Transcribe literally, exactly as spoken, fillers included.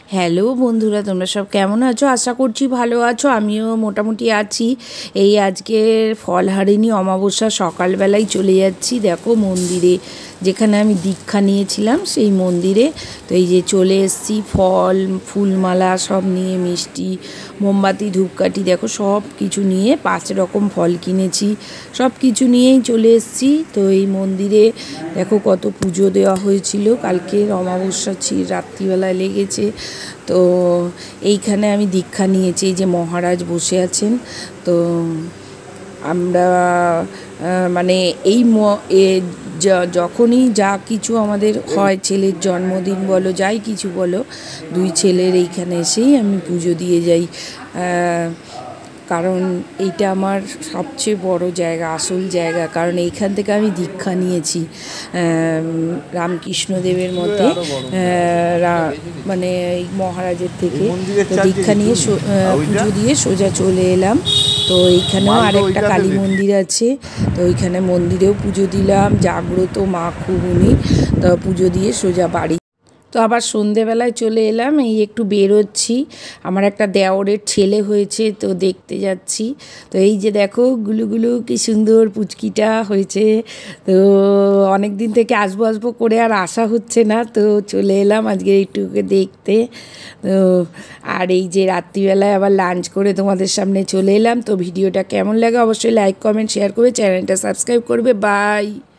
Hello বন্ধুরা, তোমরা সব কেমন আছো? আশা করছি ভালো আছো। আমিও মোটামুটি আছি। এই আজকের ফলহারিণী অমাবস্যা সকালবেলায় চলে যাচ্ছি দেখো মন্দিরে, যেখানে আমি দীক্ষা নিয়েছিলাম সেই মন্দিরে। তো এই যে চলে এসেছি, ফল ফুলমালা সব নিয়ে, মিষ্টি মোমবাতি ধূপকাঠি দেখো সব কিছু নিয়ে, পাঁচ রকম ফল কিনেছি, সব কিছু নিয়েই চলে এসেছি। তো এই মন্দিরে দেখো কত পুজো দেওয়া হয়েছিল, কালকে অমাবস্যা ছিল, রাত্রিবেলায় লেগেছে। তো এইখানে আমি দীক্ষা নিয়েছি, এই যে মহারাজ বসে আছেন। তো আমরা মানে এই যখনই যা কিছু আমাদের হয়, ছেলের জন্মদিন বলো যাই কিছু বলো, দুই ছেলের এইখানে এসেই আমি পুজো দিয়ে যাই। কারণ এইটা আমার সবচেয়ে বড় জায়গা, আসল জায়গা, কারণ এইখান থেকে আমি দীক্ষা নিয়েছি রামকৃষ্ণদেবের মতে, মানে এই মহারাজের থেকে। তো দীক্ষা নিয়ে পুজো দিয়ে সোজা চলে এলাম। তো এইখানেও আরেকটা কালী মন্দির আছে, তো ওইখানে মন্দিরেও পুজো দিলাম, জাগ্রত মা খুব উনি। তো পুজো দিয়ে সোজা বাড়ি। তো আবার সন্ধেবেলায় চলে এলাম, এই একটু বেরোচ্ছি, আমার একটা দেওরের ছেলে হয়েছে, তো দেখতে যাচ্ছি। তো এই যে দেখো গুলুগুলু কি সুন্দর পুচকিটা হয়েছে। তো অনেক দিন থেকে আসবো আসবো করে আর আসা হচ্ছে না, তো চলে এলাম আজকে একটুকে দেখতে। তো আর এই যে রাত্রিবেলায় আবার লাঞ্চ করে তোমাদের সামনে চলে এলাম। তো ভিডিওটা কেমন লাগে অবশ্যই লাইক কমেন্ট শেয়ার করবে, চ্যানেলটা সাবস্ক্রাইব করবে। বাই।